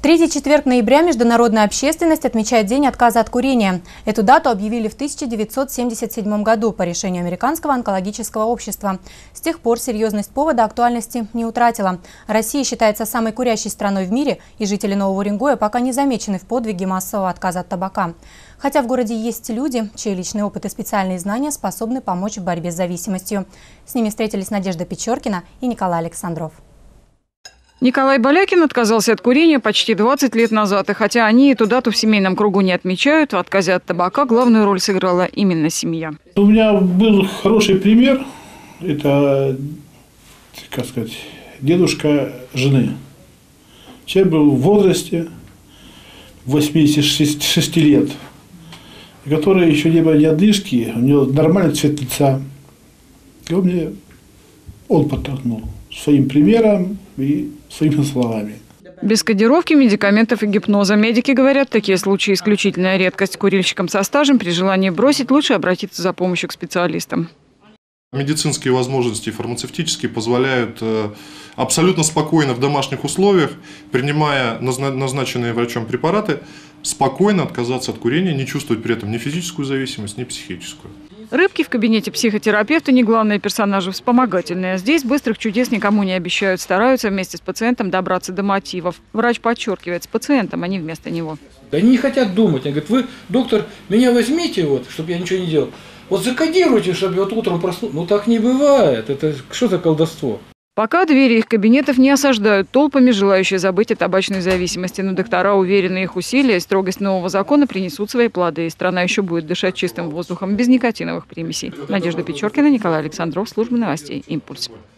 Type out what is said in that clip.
третий четверг ноября международная общественность отмечает День отказа от курения. Эту дату объявили в 1977 году по решению Американского онкологического общества. С тех пор серьезность повода актуальности не утратила. Россия считается самой курящей страной в мире, и жители Нового Уренгоя пока не замечены в подвиге массового отказа от табака. Хотя в городе есть люди, чей личный опыт и специальные знания способны помочь в борьбе с зависимостью. С ними встретились Надежда Печоркина и Николай Александров. Николай Балякин отказался от курения почти 20 лет назад. И хотя они эту дату в семейном кругу не отмечают, в отказе от табака главную роль сыграла именно семья. У меня был хороший пример. Это, как сказать, дедушка жены. Человек был в возрасте 86 лет, который еще не было ни одышки, у него нормальный цвет лица. И он подтолкнул своим примером и своими словами. Без кодировки, медикаментов и гипноза. Медики говорят, такие случаи исключительная редкость. Курильщикам со стажем при желании бросить лучше обратиться за помощью к специалистам. Медицинские возможности фармацевтические позволяют абсолютно спокойно в домашних условиях, принимая назначенные врачом препараты, спокойно отказаться от курения, не чувствовать при этом ни физическую зависимость, ни психическую. Рыбки в кабинете психотерапевта не главные персонажи, вспомогательные. Здесь быстрых чудес никому не обещают, стараются вместе с пациентом добраться до мотивов. Врач подчеркивает, с пациентом, а не вместо него. Они не хотят думать. Они говорят: вы, доктор, меня возьмите, чтобы я ничего не делал. Вот закодируйте, чтобы я утром проснулся. Ну так не бывает. Это что за колдовство? Пока двери их кабинетов не осаждают толпами, желающие забыть о табачной зависимости. Но доктора уверены, их усилия и строгость нового закона принесут свои плоды. И страна еще будет дышать чистым воздухом без никотиновых примесей. Надежда Печоркина, Николай Александров, служба новостей «Импульс».